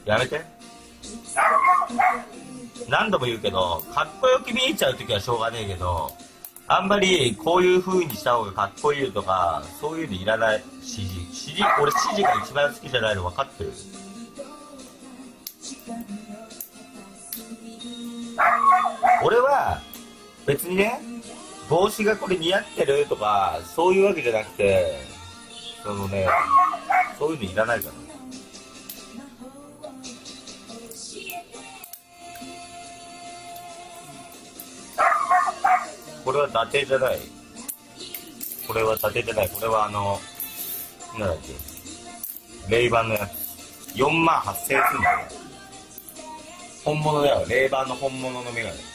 やめて。何度も言うけど、かっこよく見えちゃうときはしょうがねえけど、あんまりこういう風にした方がかっこいいとか、そういうのいらない。俺指示が一番好きじゃないの分かってる。俺は別にね、帽子がこれ似合ってるとかそういうわけじゃなくて、そのね、そういうのいらないから。これは伊達じゃない。これは伊達じゃない。これはなんだっけ、レイバンのやつ。4万8000円するんだよ。本物だよ。レイバンの本物のメガネ。